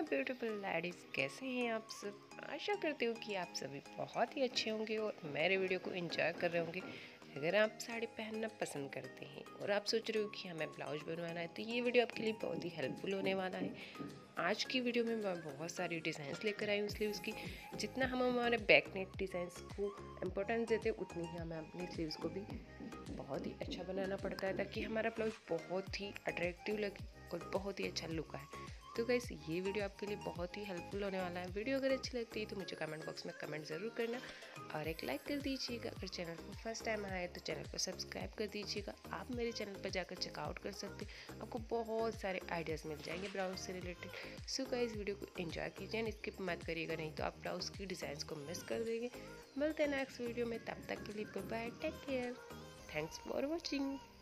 Beautiful ladies, कैसे हैं आप सब। आशा करती हूँ कि आप सभी बहुत ही अच्छे होंगे और मेरे वीडियो को एंजॉय कर रहे होंगे। अगर आप साड़ी पहनना पसंद करते हैं और आप सोच रहे हो कि हमें ब्लाउज बनवाना है, तो ये वीडियो आपके लिए बहुत ही हेल्पफुल होने वाला है। आज की वीडियो में मैं बहुत सारी डिज़ाइंस लेकर आई हूँ स्लीव्स की। जितना हम हमारे बैक नेक डिज़ाइंस को इम्पोर्टेंस देते हैं, उतनी ही हमें अपनी स्लीव्स को भी बहुत ही अच्छा बनाना पड़ता है, ताकि हमारा ब्लाउज बहुत ही अट्रैक्टिव लगे और बहुत ही अच्छा लुक आए। तो गाइस, ये वीडियो आपके लिए बहुत ही हेल्पफुल होने वाला है। वीडियो अगर अच्छी लगती है तो मुझे कमेंट बॉक्स में कमेंट ज़रूर करना और एक लाइक कर दीजिएगा। अगर चैनल पर फर्स्ट टाइम आए तो चैनल को सब्सक्राइब कर दीजिएगा। आप मेरे चैनल पर जाकर चेकआउट कर सकते हैं, आपको बहुत सारे आइडियाज़ मिल जाएंगे ब्लाउज से रिलेटेड। सो गाइस, वीडियो को एंजॉय कीजिए एंड स्किप मत करिएगा, नहीं तो आप ब्लाउज की डिज़ाइन को मिस कर देंगे। मिलते हैं नेक्स्ट वीडियो में, तब तक के लिए bye bye, take care, thanks for watching.